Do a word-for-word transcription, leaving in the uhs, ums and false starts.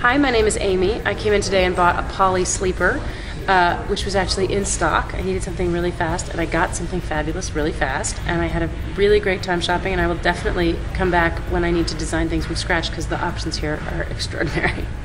Hi, my name is Amy. I came in today and bought a poly sleeper, uh, which was actually in stock. I needed something really fast, and I got something fabulous really fast, and I had a really great time shopping, and I will definitely come back when I need to design things from scratch because the options here are extraordinary.